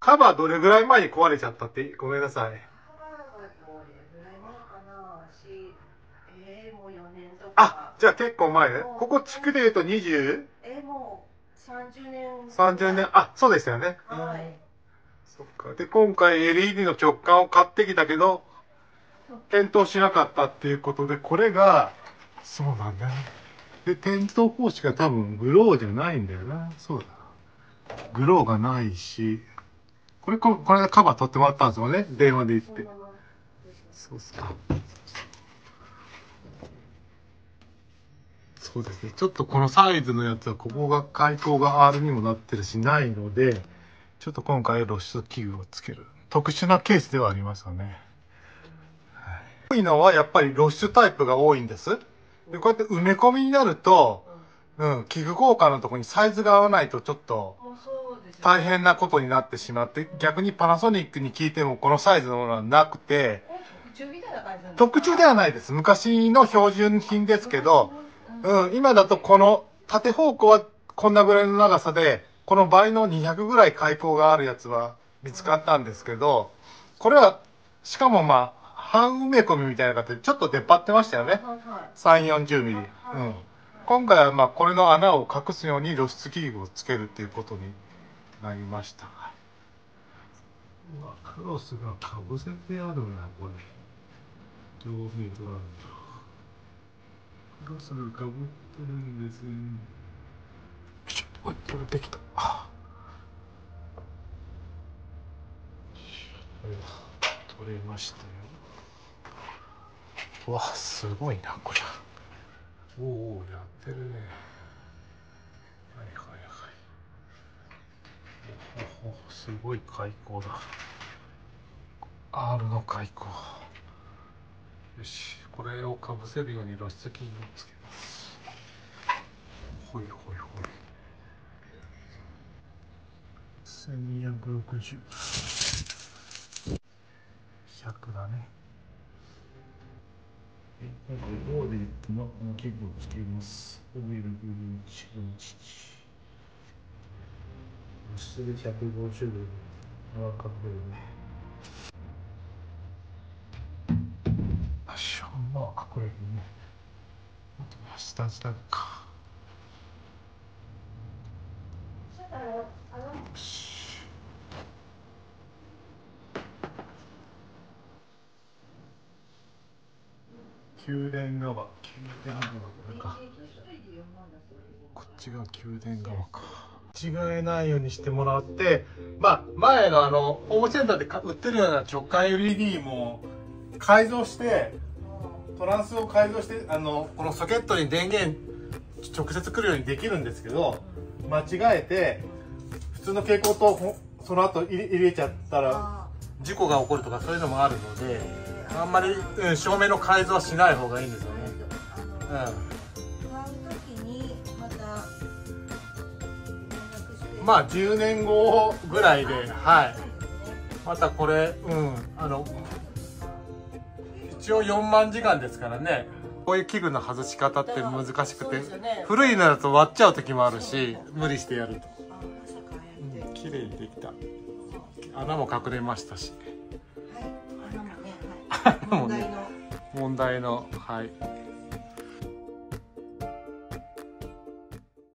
カバーどれぐらい前に壊れちゃったって、ごめんなさい。あ、じゃあ結構前ね。ここ地区で言うと20？ もう30年。 30年、あ、そうでしたよね。 はい。 そっか。で、今回 LED の直感を買ってきたけど、点灯しなかったっていうことで、これが、そうなんだよね。で、点灯方式が多分グローじゃないんだよな。そうだ。グローがないし、これでカバー取ってもらったんですよね。電話で言って。そうっすか。そうですね。ちょっとこのサイズのやつは、ここが開口が R にもなってるし、ないので、ちょっと今回露出器具をつける。特殊なケースではありますよね。多いのはやっぱり露出タイプが多いんです。で、こうやって埋め込みになると、器具交換のところにサイズが合わないとちょっと大変なことになってしまって、逆にパナソニックに聞いてもこのサイズのものはなくて、特注ではないです。昔の標準品ですけど、今だとこの縦方向はこんなぐらいの長さで、この倍の200ぐらい開口があるやつは見つかったんですけど、これは、しかもまあ、半埋め込みみたいな形でちょっと出っ張ってましたよね。3、40ミリ。今回はまあ、これの穴を隠すように露出器具をつけるっていうことになりました。うわ、クロスがかぶせてあるな、これ。上下が。クロスがかぶってるんですね。ちょっと待って、取れてきた。取れましたよ。うわ、すごいな、これ。おお、やってるね。はいはいはい。おすごい開口だ。R の開口。よし、これをかぶせるように露出器具をつけます。ほいほいほい。1260。100だね。今回オーディットの器具をつけます。オイルブルーチブンチチ。薄で150度。ああ、かっこいいね。しょんまあ、これね。あとは下か。よし。宮殿側。これか。こっちが宮殿側か。違えないようにしてもらって、まあ、前のホームセンターで売ってるような直感 LED も改造して、トランスを改造して、このソケットに電源直接来るようにできるんですけど、間違えて、普通の蛍光灯その後入れちゃったら、事故が起こるとかそういうのもあるので、あんまり、照明の改造はしない方がいいんですよね。まあ10年後ぐらいで、はい。またこれ、一応4万時間ですからね。こういう器具の外し方って難しくて、古いのだと割っちゃう時もあるし、無理してやると。綺麗にできた。穴も隠れましたし。 はい、 問題の、はい。